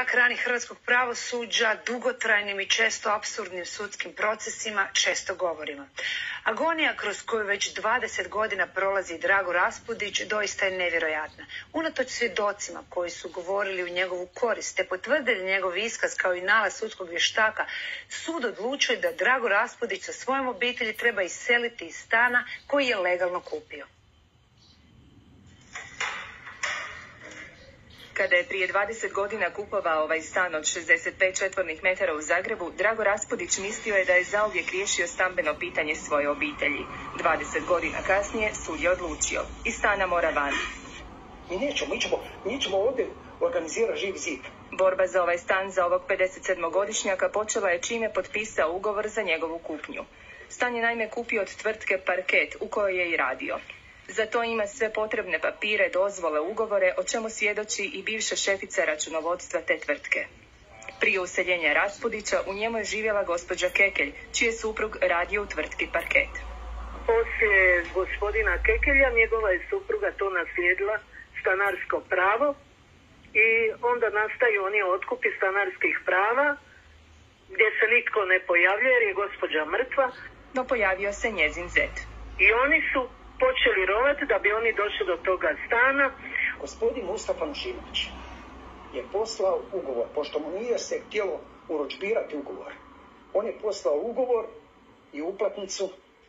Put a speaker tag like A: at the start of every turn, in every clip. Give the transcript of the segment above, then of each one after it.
A: rak rani hrvatskog pravosuđa, dugotrajnim i često apsurdnim sudskim procesima često govorimo. Agonija kroz koju već 20 godina prolazi Drago Raspudić doista je nevjerojatna. Unatoč svjedocima koji su govorili u njegovu korist te potvrdili njegov iskaz kao i nalaz sudskog vještaka, sud odlučuje da Drago Raspudić sa svojom obitelji treba iseliti iz stana koji je legalno kupio.
B: Kada je prije 20 godina kupovao ovaj stan od 65 četvornih metara u Zagrebu, Drago Raspudić mislio je da je zauvijek riješio stambeno pitanje svoje obitelji. 20 godina kasnije sud je odlučio. Iz stana mora van.
C: Mi ćemo ovdje organizirati Živi zid.
B: Borba za ovaj stan za ovog 57-godišnjaka počela je čim je potpisao ugovor za njegovu kupnju. Stan je naime kupio od tvrtke Parket u kojoj je i radio. Za to ima sve potrebne papire, dozvole, ugovore, o čemu svjedoči i bivša šefica računovodstva te tvrtke. Prije useljenja Raspudića u njemu je živjela gospođa Kekelj, čiji je suprug radio u tvrtki Parket.
D: Poslije gospodina Kekelja njegova je supruga to naslijedila stanarsko pravo i onda nastaju oni otkupi stanarskih prava gdje se nitko ne pojavljuje jer je gospođa mrtva.
B: No pojavio se njezin zet.
D: I oni su počeli rovati da bi oni došli do toga stana.
C: Gospodin Mustafa Nušinović je poslao ugovor, pošto mu nije se htjelo urudžbirati ugovor. On je poslao ugovor i uplatnicu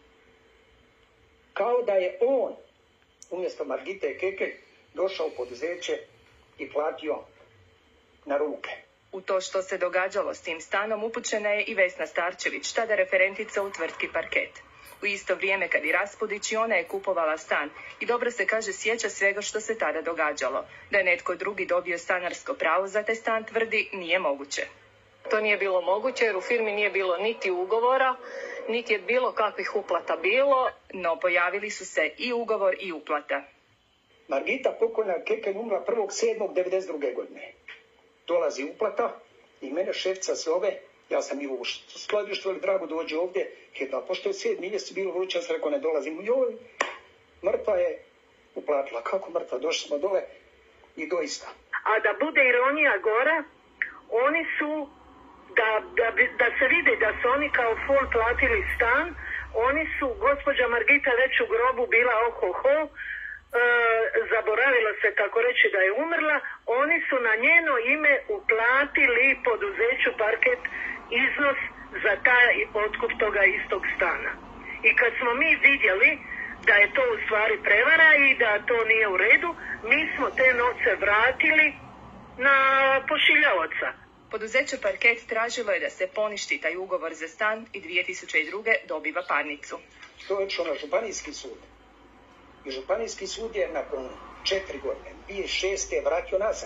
C: kao da je on umjesto Margite Kekelj došao u poduzeće i platio na ruke.
B: U to što se događalo s tim stanom upućena je i Vesna Starčević, tada referentica u tvrtki Parket. U isto vrijeme kad i Raspudić i ona je kupovala stan i dobro se kaže sjeća svega što se tada događalo. Da je netko drugi dobio stanarsko pravo za taj stan tvrdi nije moguće.
E: To nije bilo moguće jer u firmi nije bilo niti ugovora, niti je bilo kakvih uplata bilo.
B: No pojavili su se i ugovor i uplata.
C: Margita pokojna Kekelj umrla 1.7.1992. godine. Dolazi uplata i mene šefca zove. Ja sam bio u skladištu, ali Drago dođe ovdje, a pošto je 7. mjesec bilo vruće, ja sam rekao ne dolazim. Joj, mrtva je uplatila. Kako mrtva? Došli smo dole i doista.
D: A da bude ironija gora, oni su, da se vidi da su oni kao fol platili stan, oni su, gospođa Margita već u grobu bila ohoho, zaboravila se tako reći da je umrla, oni su na njeno ime uplatili poduzeću Parket iznos za taj otkup toga istog stana. I kad smo mi vidjeli da je to u stvari prevara i da to nije u redu, mi smo te novce vratili na pošiljavaca.
B: Poduzeće Parket tražilo je da se poništi taj ugovor za stan i 2002. dobiva parnicu.
C: To je išlo na Županijski sud. I Županijski sud je nakon 4 godine, 2006. vratio nazad.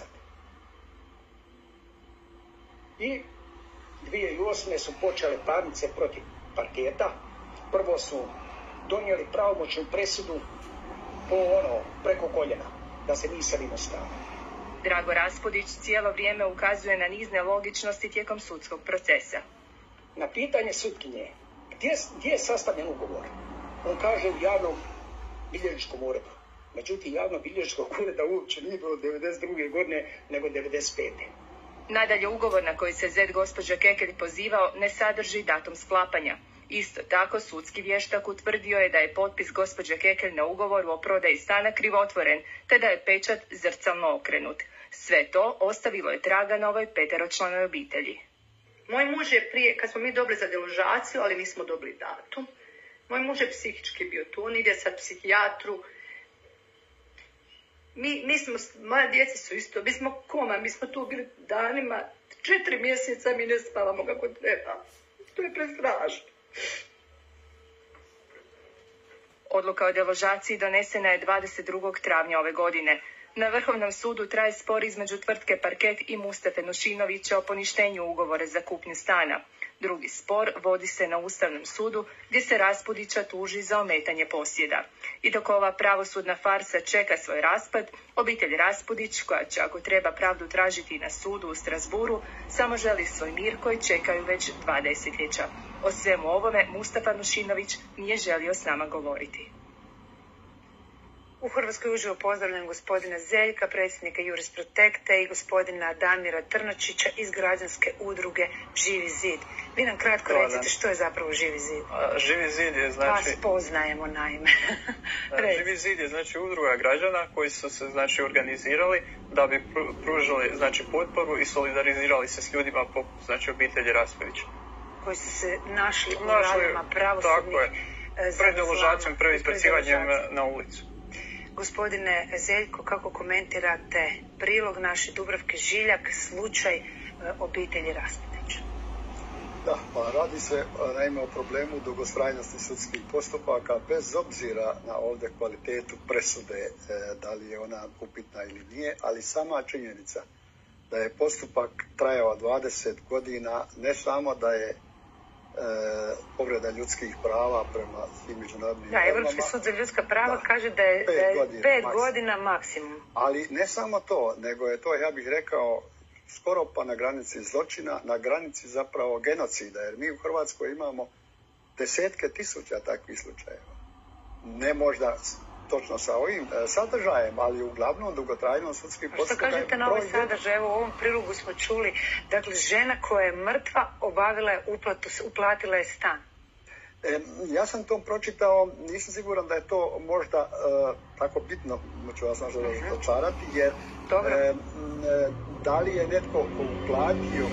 C: I 2008. su počele parnice protiv Parketa. Prvo su donijeli pravomoćnu presudu preko koljena, da se mi selimo stan.
B: Drago Raspudić cijelo vrijeme ukazuje na niz nelogičnosti tijekom sudskog procesa.
C: Na pitanje sutkinje, gdje je sastavljen ugovor? On kaže u javnom bilježničkom uredu. Međutim, javno bilježničkog ureda uopće nije bilo 92. godine, nego 95.
B: Nadalje, ugovor na koji se zet gospođa Kekelj pozivao ne sadrži datum sklapanja. Isto tako, sudski vještak utvrdio je da je potpis gospođe Kekelj na ugovoru o prodaji stana krivotvoren, te da je pečat zrcalno okrenut. Sve to ostavilo je traga na ovoj 5-članoj obitelji.
F: Moj muž je prije, kad smo mi dobili za deložaciju, ali nismo dobili datum, moj muž je psihički bio tu, on ide sad psihijatru. Moja djeca su isto, mi smo koma, mi smo tu bili danima, 4 mjeseca mi ne spavamo kako treba. To je prestrašno.
B: Odluka o deložaciji donesena je 22. travnja ove godine. Na Vrhovnom sudu traje spor između tvrtke Parket i Mustafe Nušinovića o poništenju ugovora za kupnju stana. Drugi spor vodi se na Ustavnom sudu gdje se Raspudića tuži za ometanje posjeda. I dok ova pravosudna farsa čeka svoj raspad, obitelj Raspudić, koja će ako treba pravdu tražiti na sudu u Strasburu, samo želi svoj mir koji čekaju već 2 desetljeća. O svemu ovome Mustafa Nušinović nije želio s nama govoriti.
A: U Hrvatskoj uživo pozdravljam gospodina Zeljka, predsjednika Juris Protekte i gospodina Damira Trnačića iz građanske udruge Živi zid. Vi nam kratko recite što je zapravo Živi zid.
G: Živi zid je znači...
A: Vas poznajemo naime.
G: Živi zid je znači udruga građana koji su se znači organizirali da bi pružili znači potporu i solidarizirali se s ljudima poput znači obitelji Raspudić.
A: Koji su se našli u radima pravosudnih...
G: Pred deložacijom, pred izbacivanjem na ulicu.
A: Gospodine Zeljko, kako komentirate prilog naše Dubravke Žiljak, slučaj obitelji Raspudić?
H: Da, pa radi se naime o problemu dugotrajnosti sudskih postupaka bez obzira na ovdje kvalitetu presude, da li je ona upitna ili nije, ali sama činjenica da je postupak trajao 20 godina, ne samo da je povreda ljudskih prava prema svim međunarodnim normama.
A: Europski sud za ljudska prava kaže da je 5 godina maksimum.
H: Ali ne samo to, nego je to, ja bih rekao, skoro pa na granici zločina, na granici zapravo genocida, jer mi u Hrvatskoj imamo desetke tisuća takvih slučajeva. Ne možda točno sa ovim sadržajem, ali uglavnom dugotrajnom sudskim postupkom.
A: Što kažete na ovaj sadržaj? Evo u ovom prilogu smo čuli, dakle, žena koja je mrtva obavila je uplatu, uplatila je stan.
H: Ja sam to pročitao, nisam siguran da je to možda tako bitno, ću vas možda razočarati, jer da li je netko uplatio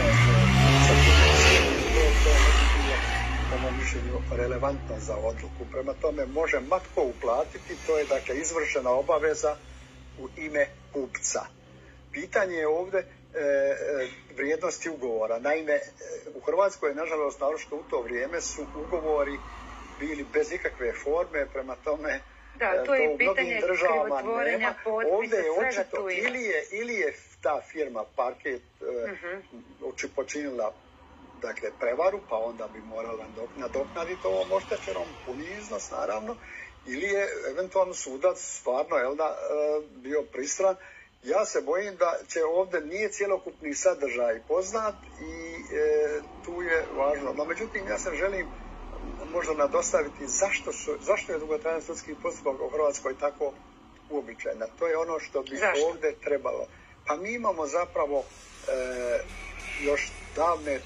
H: po mom mišljenju relevantno za odluku. Prema tome može ma tko uplatiti, to je dakle izvršena obaveza u ime kupca. Pitanje je ovdje vrijednosti ugovora. Naime, u Hrvatskoj, nažalost, naročito u to vrijeme su ugovori bili bez ikakve forme, prema tome
A: to je u mnogim državama nema.
H: Ovdje je očito ili je ta firma Parket počinila dakle prevaru, pa onda bi morala nadoknaditi ovom oštećenom puni iznos, naravno, ili je eventualno sudac stvarno bio pristran. Ja se bojim da će ovdje nije cjelokupni sadržaj poznat i tu je važno. No, međutim, ja se želim možda nadostaviti zašto je dugotrajan sudski postupak u Hrvatskoj tako uobičajena. To je ono što bi ovdje trebalo. Pa mi imamo zapravo još davne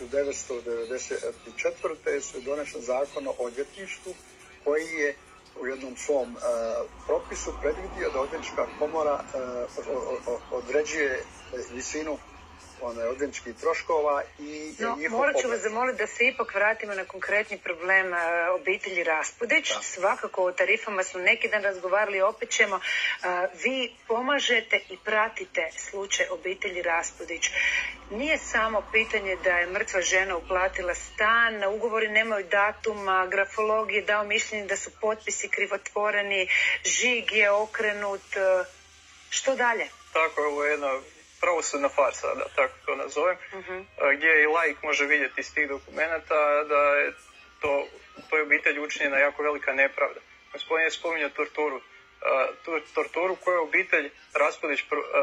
H: 1994. su donesen zakon o odvjetništvu koji je u jednom svom propisu predvidio da odvjetnička komora određuje visinu odvjetničkih troškova i
A: morat ću vas zamoliti da se ipak vratimo na konkretni problem obitelji Raspudić. Svakako o tarifama smo neki dan razgovarali, opet ćemo. Vi pomažete i pratite slučaj obitelji Raspudić. Nije samo pitanje da je mrtva žena uplatila stan, ugovori nemaju datuma, grafolog je dao mišljenje da su potpisi krivotvoreni, žig je okrenut. Što dalje?
G: Tako, ovo je jedna pravosudna farsa, da tako to nazovem, gdje i laik može vidjeti iz tih dokumenata da je toj obitelji učinjena jako velika nepravda. Gospodin je spominjao torturu. Torturu koju obitelj Raspudić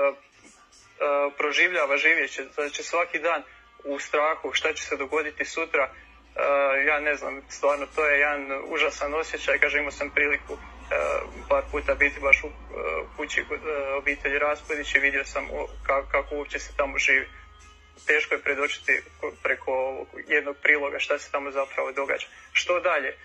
G: proživljava živjeći, znači svaki dan u strahu šta će se dogoditi sutra. Ja ne znam, stvarno to je jedan užasan osjećaj. Kažem, imao sam priliku par puta biti baš u kući kod obitelji Raspudić i vidio sam kako uopće se tamo živi. Teško je predočiti preko jednog priloga šta se tamo zapravo događa. Što dalje?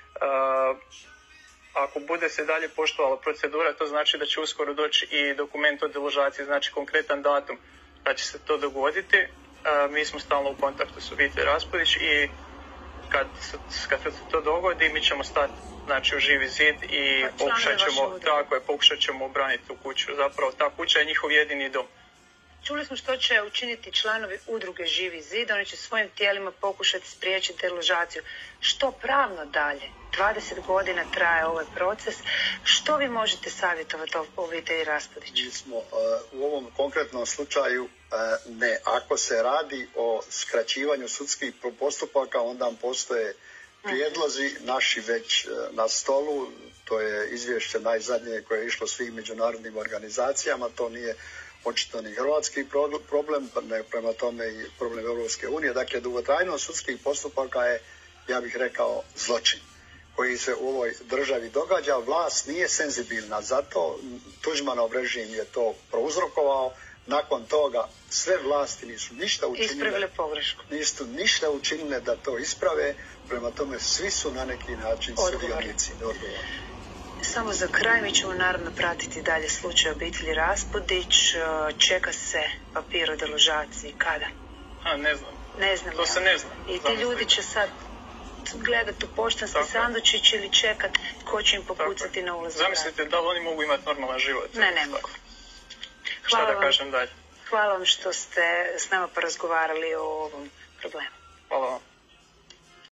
G: Ako bude se dalje poštovala procedura, to znači da će uskoro doći i dokument o deložaciji, znači konkretan datum da će se to dogoditi. Mi smo stalno u kontaktu s obitelji Raspudić i kad se to dogodi, mi ćemo stati znači u Živi zid i pokušat ćemo obraniti tu kuću. Zapravo ta kuća je njihov jedini dom.
A: Čuli smo što će učiniti članovi udruge Živi zid, oni će svojim tijelima pokušati spriječiti deložaciju. Što pravno dalje? 20 godina traje ovaj proces. Što vi možete savjetovati obitelji Raspudić?
H: Mi smo u ovom konkretnom slučaju ne. Ako se radi o skraćivanju sudskih postupaka, onda postoje prijedlozi naši već na stolu. To je izvješće najzadnije koje je išlo svim međunarodnim organizacijama. To nije očito ni hrvatski problem, prema tome i problem Europske unije. Dakle, dugotrajnost sudskih postupaka je, ja bih rekao, zločin. koji se u ovoj državi događa, vlast nije senzibilna. Zato Tuđmanov režim je to prouzrokovao. Nakon toga sve vlasti nisu ništa učinile.
A: Ispravile pogrešku.
H: Nisu ništa učinile da to isprave. Prema tome svi su na neki način sudionici odgovorni.
A: Samo za kraj, mi ćemo naravno pratiti dalje slučaj obitelji Raspudić. Čeka se papir o deložaciji. Kada?
G: Ne znam.
A: Ne znam.
G: To se ne zna.
A: I ti ljudi će sad gledati u poštanski sandučić ili čekat ko će im popucati na ulaz.
G: Zamislite da li oni mogu imati normalan život?
A: Ne mogu.
G: Šta da kažem dalje?
A: Hvala vam što ste s nama porazgovarali o ovom problemu.
G: Hvala vam.